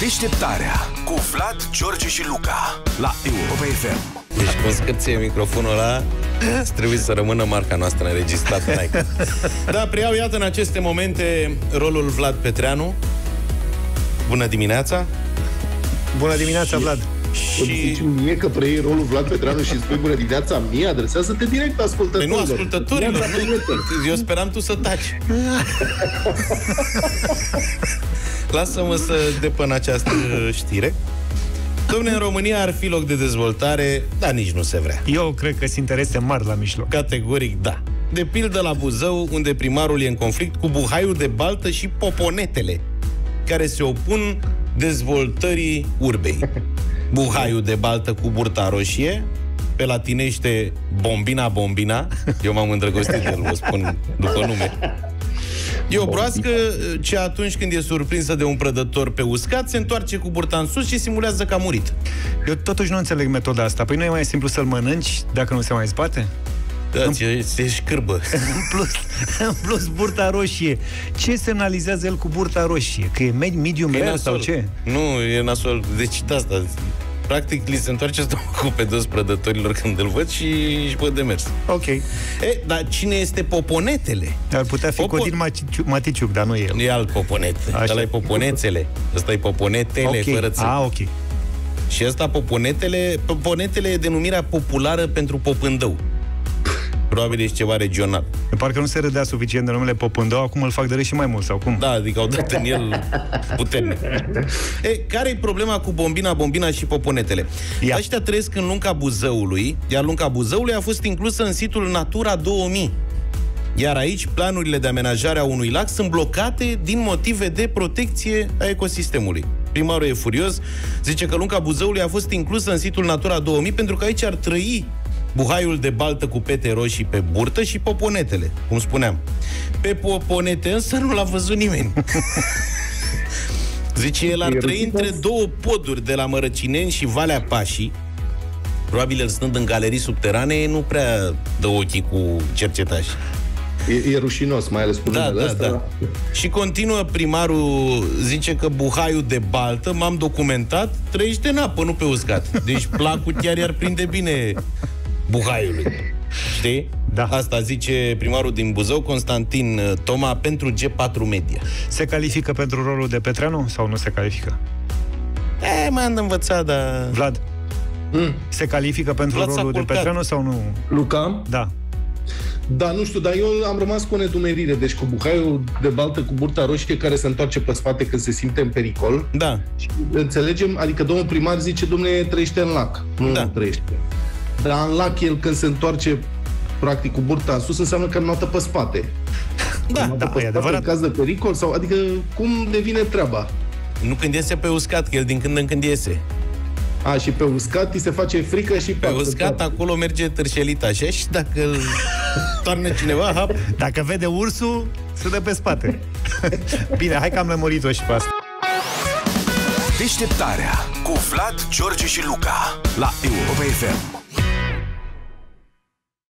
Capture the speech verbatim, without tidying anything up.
Deșteptarea cu Vlad, George și Luca la Europa F M. Deci cum scârție microfonul ăla, trebuie să rămână marca noastră înregistrată. Da, preiau, iată, în aceste momente rolul Vlad Petreanu. Bună dimineața. Bună dimineața, și... Vlad. Și zici mie că preiei rolul Vlad Petreanu și spui bună dimineața mie, adresează-te direct ascultătorilor. Păi nu ascultătorilor, eu speram tu să taci. Lasă-mă să depăn această știre. Dom'le, în România ar fi loc de dezvoltare, dar nici nu se vrea. Eu cred că sunt interese mari la mijloc. Categoric da. De pildă la Buzău, unde primarul e în conflict cu Buhaiul de Baltă și Poponetele, care se opun dezvoltării urbei. Buhaiul de Baltă cu burta roșie, pe latinește Bombina Bombina. Eu m-am îndrăgostit de el, vă spun după nume. E o broască ce atunci când e surprinsă de un prădător pe uscat se întoarce cu burta în sus și simulează că a murit. Eu totuși nu înțeleg metoda asta. Păi nu e mai simplu să-l mănânci dacă nu se mai zbate? Da, în... se șcârbă. În plus, în plus, burta roșie. Ce semnalizează el cu burta roșie? Că e medium rare sau ce? Nu, e nasol. Deci de asta... Practic, li se întoarce stomacul pe dos prădătorilor când îl văd și își văd de mers. Ok. E, dar cine este Poponetele? Ar putea fi Popo... Codin Maticiuc, dar nu e el. E alt Poponet. Ăla e Poponețele. Ăsta e Poponetele, okay. Fără ță. Ah, ok. Și ăsta Poponetele... Poponetele e denumirea populară pentru Popândău. Probabil ești ceva regional. Parcă nu se râdea suficient de numele Popândău, acum îl fac de râs și mai mult, sau cum? Da, adică au dat în el puternic. E, care e problema cu Bombina, Bombina și Poponetele? Ia. Ăștia trăiesc în lunga Buzăului, iar lunga Buzăului a fost inclusă în situl Natura două mii. Iar aici planurile de amenajare a unui lac sunt blocate din motive de protecție a ecosistemului. Primarul e furios, zice că lunga Buzăului a fost inclusă în situl Natura două mii pentru că aici ar trăi Buhaiul de Baltă cu pete roșii pe burtă și Poponetele, cum spuneam. Pe Poponete însă nu l-a văzut nimeni. Zice, el ar trăi între două poduri de la Mărăcineni și Valea Pașii. Probabil el stând în galerii subterane nu prea dă ochii cu cercetași. E, e rușinos, mai ales cu da, numele da, ăsta. Da. Și continuă primarul, zice că Buhaiul de Baltă, m-am documentat, trăiește în apă, nu pe uscat. Deci placul chiar i-ar prinde bine Buhaiului. Știi? Da. Asta zice primarul din Buzău, Constantin Toma, pentru G patru Media. Se califică pentru rolul de Petreanu sau nu se califică? E, m-am învățat, dar... Vlad, mm. se califică pentru Vlad rolul de Petreanu sau nu? Luca? Da. Da, nu știu, dar eu am rămas cu o nedumerire. Deci cu Buhaiul de Baltă cu burta roșie care se întoarce pe spate când se simte în pericol. Da. Și înțelegem, adică domnul primar zice, dom'le, trăiește în lac. Nu da. trăiește. Dar în lac el când se întoarce practic cu burta în sus înseamnă că notă pe spate. Da, notă da, pe e spate adevărat. în caz de pericol sau adică cum devine treaba? Nu când iese pe uscat, că el din când în când iese. A, și pe uscat îi se face frică și pe pe uscat acolo merge târșelit așa și dacă îl toarnă cineva, hap. Dacă vede ursul, se dă pe spate. Bine, hai că am lămurit-o și pe asta. Deșteptarea cu Vlad, George și Luca la Europa F M.